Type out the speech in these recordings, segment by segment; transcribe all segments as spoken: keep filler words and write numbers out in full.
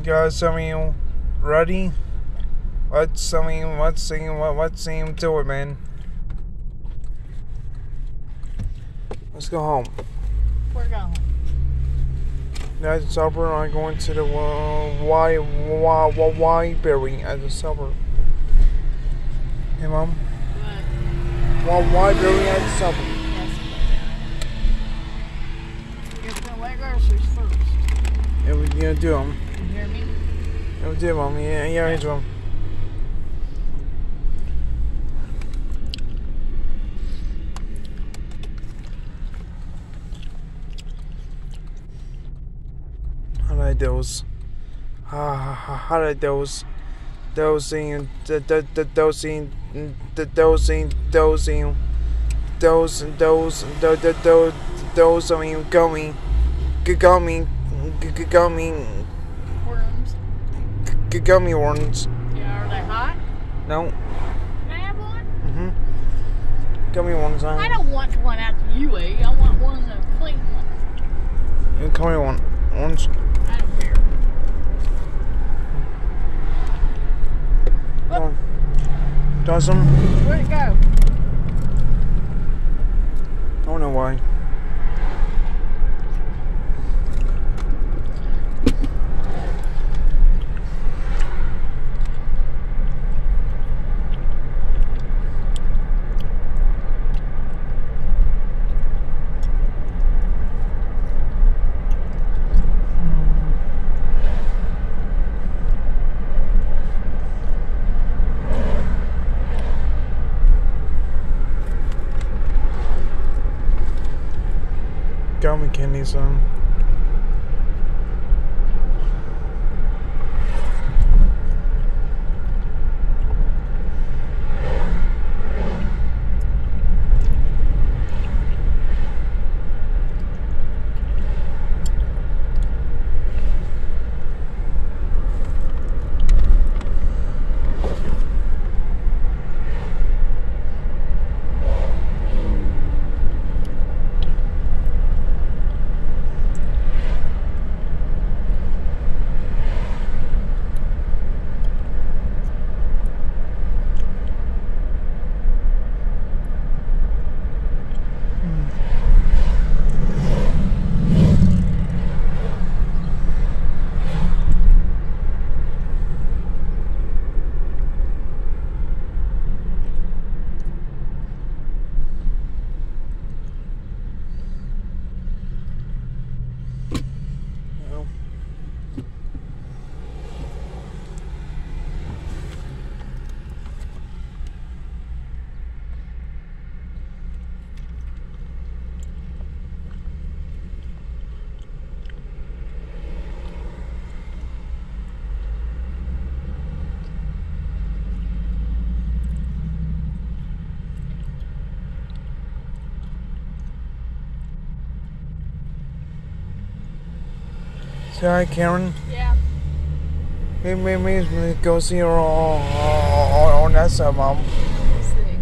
Guys, I mean, ready? Let's, I mean, let's see, let's see him do it, man. Let's go home. We're going. As a supper, I'm going to the uh, Y, Y, Y, Y berry as a supper. Hey, Mom? What? Y, Y berry as a supper. Yes. You're going to wear groceries first. Yeah, we gonna do them. You hear me? Yeah, we do, Mom. Yeah, yeah, I do them. How did those? How how did those? Dosing, the the the dosing, the dosing, dosing, those those the the those those I mean gummy, gummy, gummy, Worms. gummy worms. Yeah, are they hot? No. Can I have one? Mhm. Gummy worms. I don't want one after you ate. I want one of the clean ones. Gummy one ones. I don't care. Come on. Does them? Where'd it go? I don't know why. Gummy candies on. Say hi, Karen. Yeah. Hey, maybe maybe go see her on on, on that side, Mom. Let's see.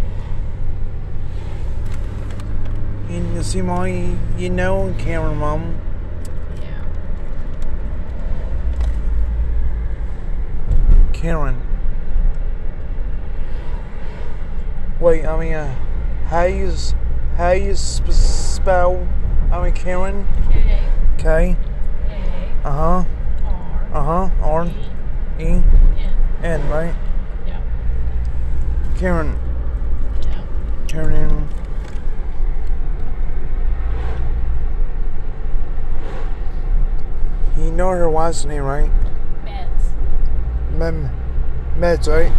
You see, Mom, you, you know Karen, Mom. Yeah. Karen. Wait, I mean, uh, how you s- how you sp- spell? I mean, Karen. K. K. A. Uh huh. R. Uh huh. R. E. E. N. N. Right. Yeah. Karen. Yeah. Karen. You know her last name, right? Meds. Mem. Meds, right?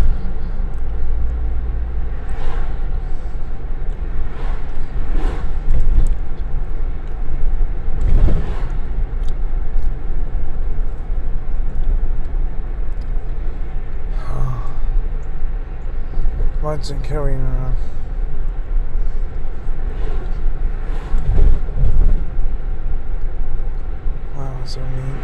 Meds and Karen. Uh, wow, so neat.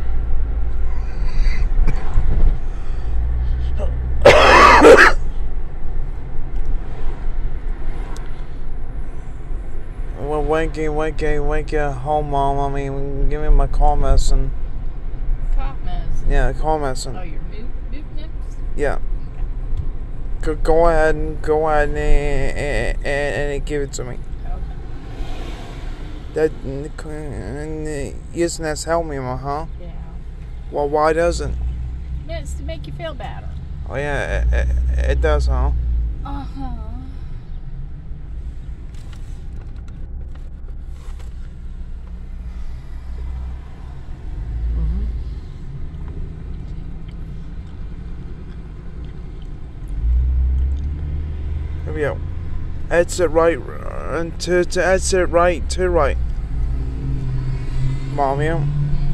Well, wanky, wanky, wanky, home, Mom. I mean, give me my call medicine. Cough medicine. Yeah, cold medicine. Oh, your moot, Mucinex? Yeah. Go, go ahead and go ahead and, and, and, and give it to me. Okay. That using that's helped me, huh? Yeah. Well, why doesn't? It's to make you feel better. Oh yeah, it, it, it does, huh? Uh-huh. Here we go. Exit right, uh, to, to exit right, to right. Mom, yeah.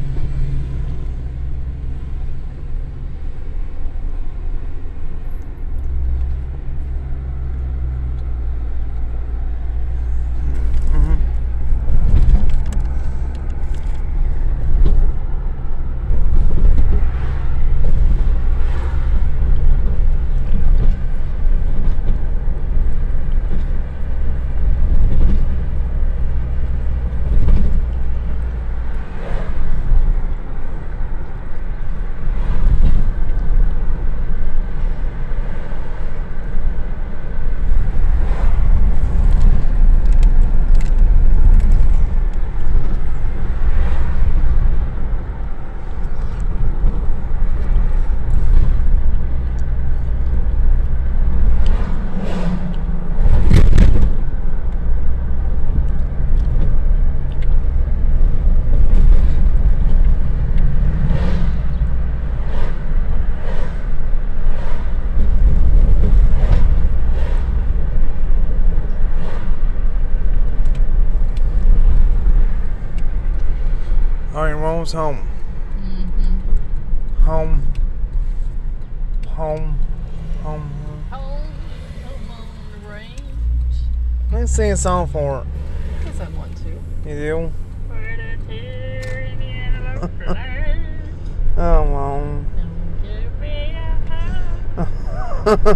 Alright, we're almost home. Mm-hmm. Home. Home. Home. Home, home on the range. Let's sing a song for her. Because I want to. You do? For the tyranny of the land. Oh, Mom. Don't give me a hug.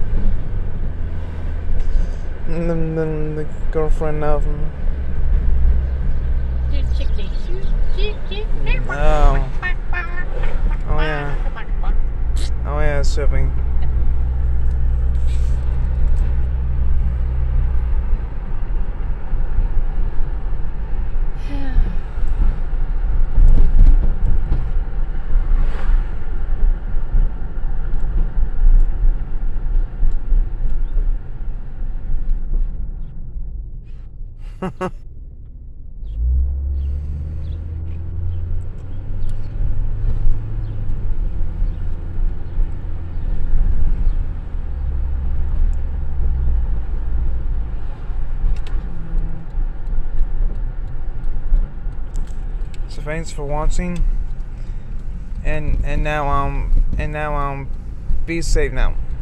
the, the, the girlfriend of him. Oh. Oh, yeah. Oh, yeah, sipping. So thanks for watching, and and now um and now um be safe now.